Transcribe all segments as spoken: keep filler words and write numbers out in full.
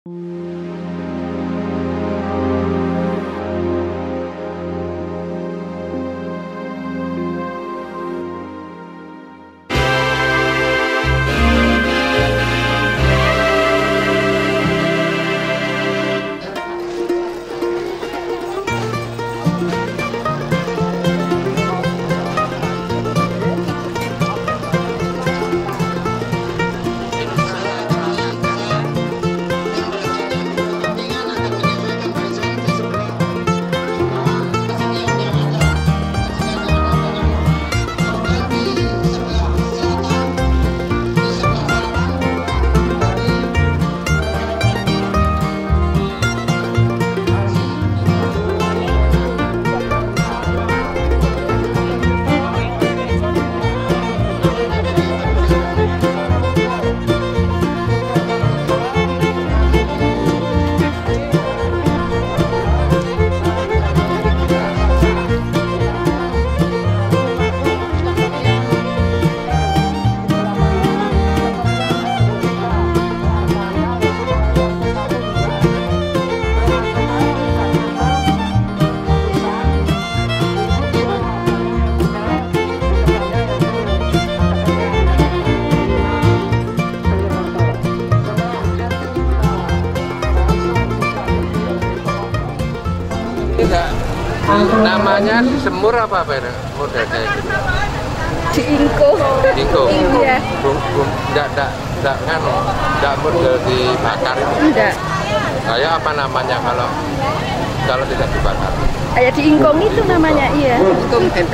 Namanya semur apa Pak? Model kayak gitu. Diingko. Diingko. Iya. Bum bum enggak enggak enggak nganu, enggak model dibakar itu. Enggak. Kayak apa namanya kalau kalau tidak dibakar? Kayak diingkong itu namanya, iya. Ingkong tempe.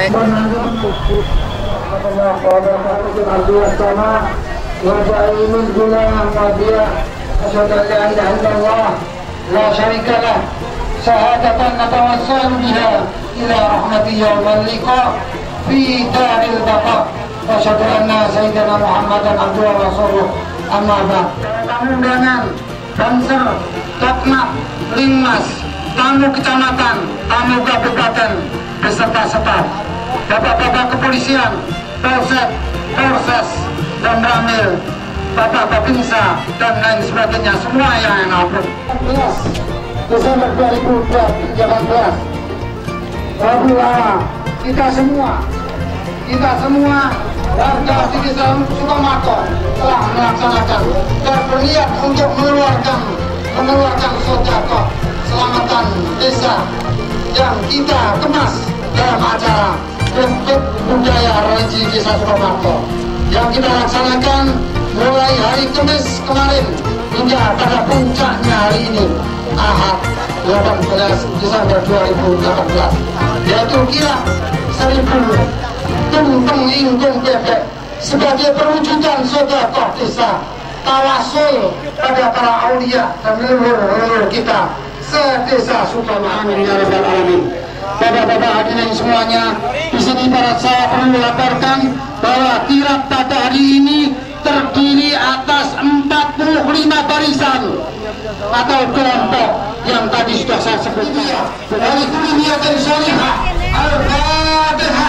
Syahadatan natawassalu biha ila rahmati yawmal liqa fi daril baqa wa asyhadu anna sayyidina Muhammadan abduhu wa rasuluh amma ba'd. Tamu undangan Banser, Tokmak, Lingmas, tamu kecamatan, tamu kabupaten beserta staf, bapak-bapak kepolisian, Polsek, Polses, dan Ramil, Bapak Babinsa dan lain sebagainya, semua yang ngabur. Desember dua ribu delapan belas bahwa kita semua kita semua warga di desa Sukamako telah melaksanakan dan berniat untuk mengeluarkan mengeluarkan sedekah selamatan desa yang kita kemas dalam acara untuk budaya religi desa Sukamako yang kita laksanakan mulai hari Kamis kemarin hingga pada puncaknya hari ini Ahad delapan belas Desember dua ribu delapan belas, yaitu kira seribu tumpeng ingkung bebek sebagai perwujudan sedekah desa, tawasul pada para aulia dan leluhur kita se-desa Sukamako. Amin ya rabbal alamin. Bapak-bapak hadirin semuanya, di sini para saya perlu laporkan bahwa kirab pada hari ini terdiri atas empat puluh lima barisan atau kelompok yang tadi sudah saya sebutkan. Dari dunia dan syariah Al-Fatihah.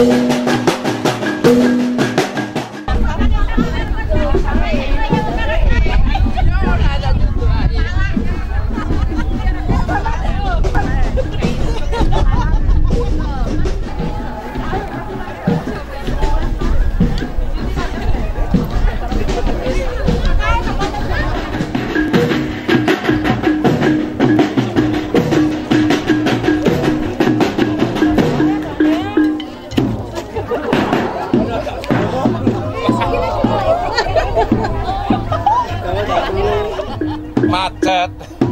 Macet.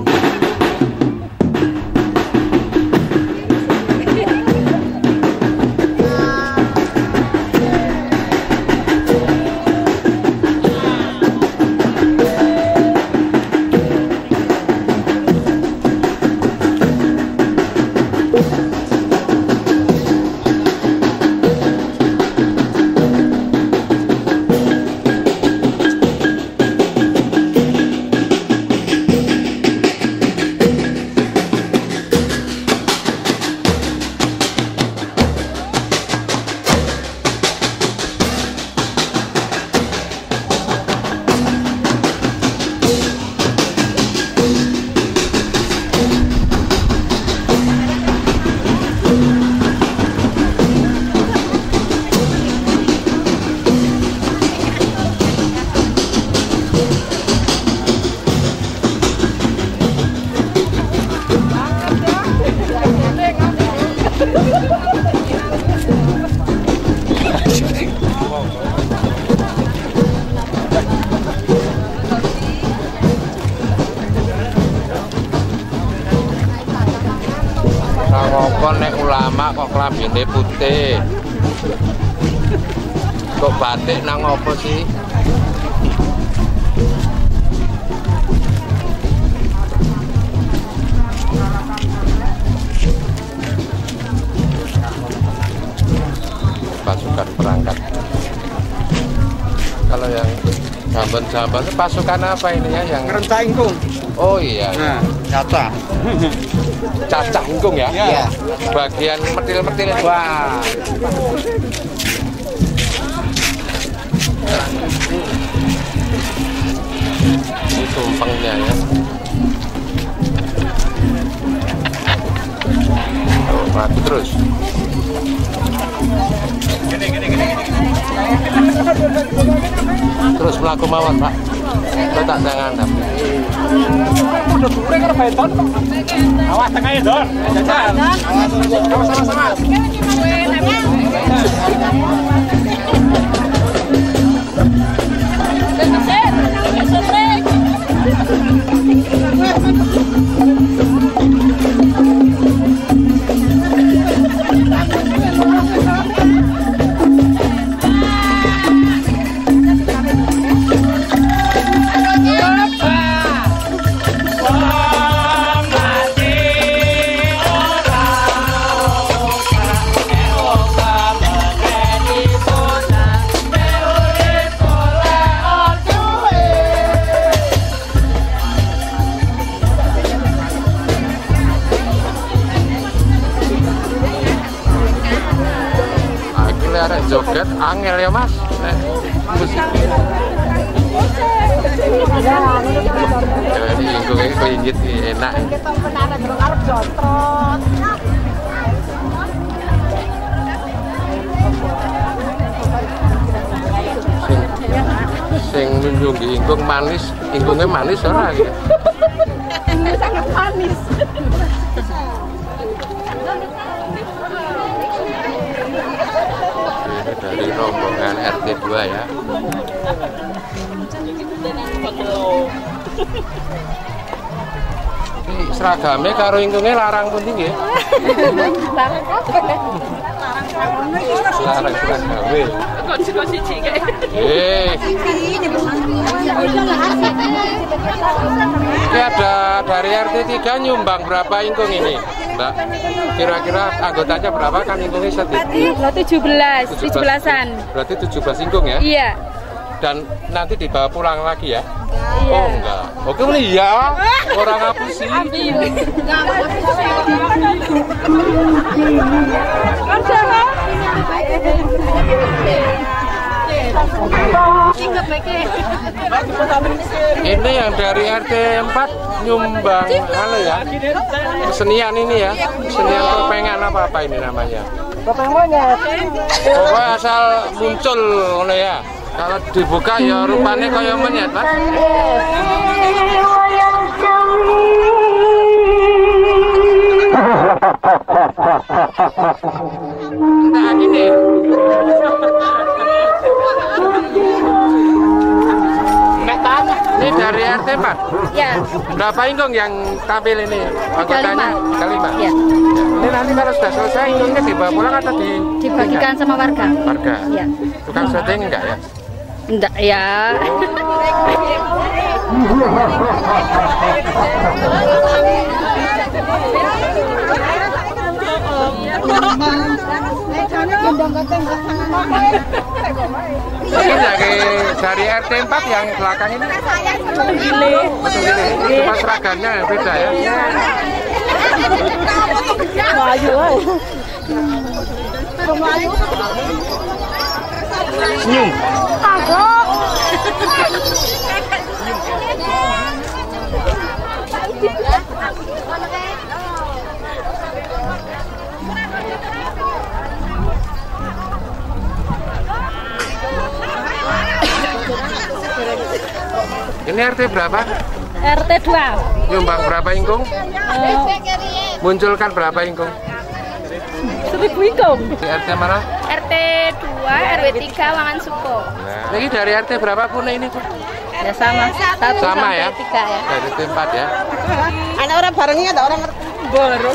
Kok nek ulama kok klambine putih. Kok batik nang opo sih? Pasukan perangkat. Kalau yang jamban-jamban itu pasukan apa ini ya yang Kerenta ingkung. Oh iya. Nah, caca. Cacah ingkung ya? Iya. Bagian metil-metil. Wah. Ini tumpengnya ya. Oh, maju terus. Terus melaku mawon, Pak. Letak tangan, Pak. Udah dure karo beton kok. Awas tengahnya, Dor. Jajan. Awas sama-sama. Joget angel ya Mas. Nek musik. Jadi ingkungnya keinjit enak. Sing sing menjungi ingkung manis, ingkungnya manis ora gitu. Ini sangat manis. Dari rombongan R T dua ya. Ini seragamnya karo ingkungnya larang pun tinggi ya? Larang apa? Larang seragamnya. Kunci-kunci kayak. Eh. Ini ada dari R T tiga nyumbang berapa ingkung ini, Mbak? Kira-kira anggotanya berapa kan ingkungnya satu? tujuh belas, tujuh belasan. Berarti tujuh belas ingkung ya? Iya. Dan nanti dibawa pulang lagi ya? Iya. Oh enggak. Oke, ini iya. Orang ngapusi. kursi. Ini yang dari R T empat nyumbang anu ya. Kesenian ini ya. Kesenian topengan apa-apa ini namanya. Topeng monyet. Pokoknya asal muncul ngono ya. Kalau dibuka ya rupanya kayak monyet, Mas. Nah, gini. Ini dari R T empat? Ya. Berapa ingkung yang tampil ini? Anggotanya? Tiga lima. Ya. Ini nanti kalau sudah selesai ingkungnya dibawa pulang atau di Dibagikan sama warga. Warga. Ya. Tukang syuting enggak ya? Enggak ya. Ini dari, dari R T empat yang belakang ini? Gile. Betul ini. Cuma seragamnya yang beda ya? Senyum. Ini R T berapa? R T dua. Nyumbang berapa ingkung? Uh, Munculkan berapa ingkung? seribu ingkung. Di R T mana? R T dua, R W tiga, Wangan Suko. Nah, ini dari R T berapa pun ini tuh? Ya sama. Satu Sama sampai ya? tiga ya. Dari R T empat ya? Ada orang barengnya, ada orang baru.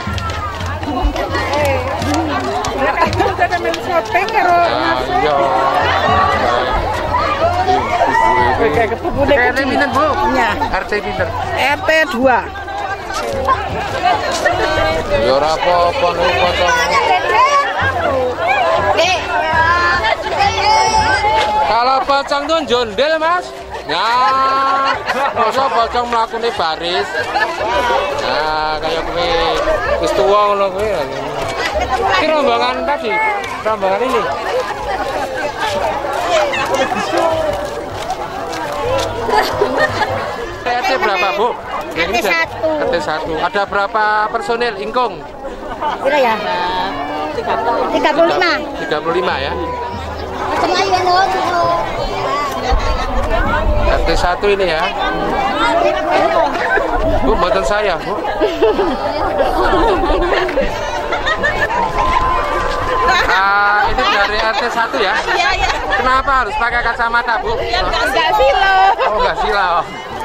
Ah, iya. R T pinter bu? Ya. R T pinter. R T dua. Ya ora apa-apa nih potong. Kalau pocong tuh jondel mas. Nah, masa pocong melakukan baris. Nah, kayak gue wis tuwa ngono kuwi. Ini rombongan tadi, rombongan ini. R T berapa bu? R T satu. R T satu. Ada berapa personil ingkung? Kira ya? tiga puluh lima. tiga puluh lima ya. R T satu ini ya. Bu, buatan saya, Bu. Ah, ini dari R T satu ya? Iya, iya. Kenapa harus pakai kacamata, Bu? Enggak silau. Oh, enggak silau.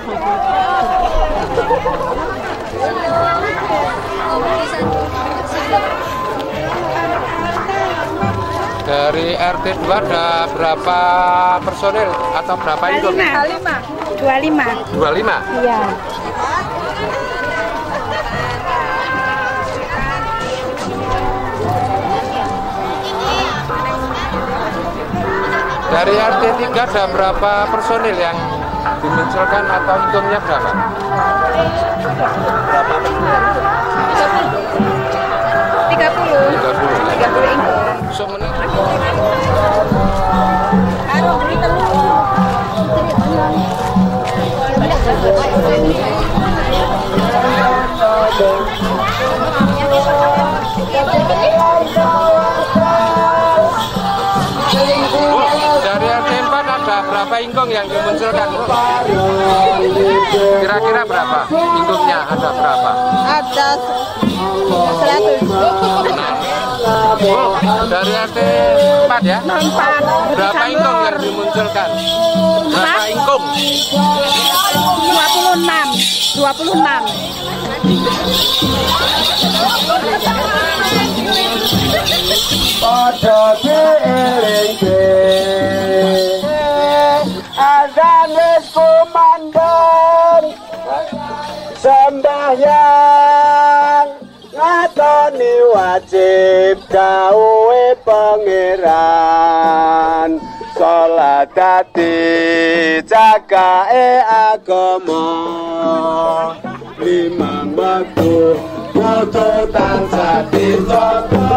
Dari R T dua ada berapa personil atau berapa itu? dua puluh lima. dua puluh lima. dua puluh lima? Iya. Dari R T tiga ada berapa personil yang dimunculkan atau hitungnya berapa? tiga puluh. tiga puluh. tiga puluh ingkung. Semenit. Dari R T empat ada berapa ingkung yang dimunculkan? Kira-kira berapa ingkungnya? Ada berapa? Ada seratus. Oh, dari R T empat ya? Empat. Berapa ingkung yang dimunculkan? Berapa ingkung? dua puluh enam. dua puluh enam. Pada diiringi azan komandan sembahyang ngatoni wajib gawe pangeran salat dadi jagae agama limang waktu foto tansah dicoba.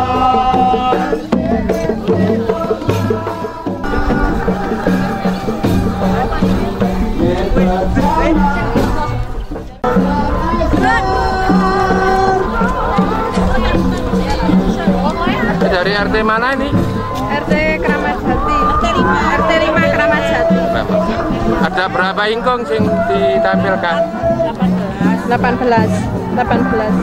Dari R T mana ini? R T Kramat Jati. R T lima Kramat Jati. Ada berapa ingkung sing ditampilkan? delapan belas. delapan belas.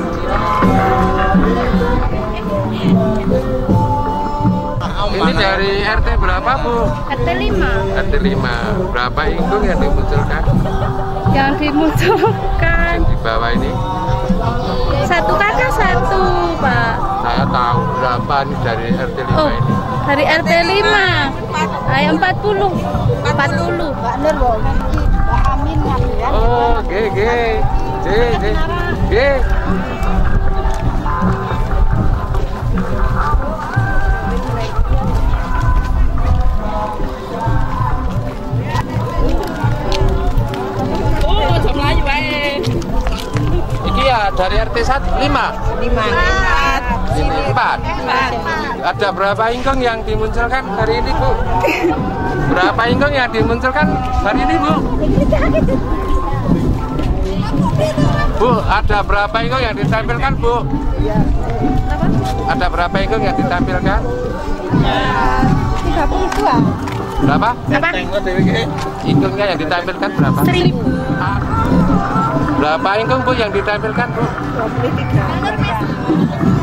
Ini dari R T berapa, Bu? R T lima. R T lima. Berapa ingkung yang dimunculkan? Yang dimunculkan Yang di bawah ini? satu kakak satu, Pak. Saya tahu berapa nih dari R T lima Oh, ini. dari R T lima. Ayo empat puluh. empat puluh. Oh, G G. G G. G. Iki ya dari R T satu lima. lima. Ini empat. Ada berapa ingkung yang dimunculkan hari ini, Bu? Berapa ingkung yang dimunculkan hari ini, Bu? Bu, ada berapa ingkung yang ditampilkan, Bu? Ada berapa ingkung yang ditampilkan? tiga puluh dua. Berapa? Apa? Ingkungnya yang ditampilkan berapa? seribu. Berapa ingkung, Bu, yang ditampilkan, Bu? dua puluh tiga.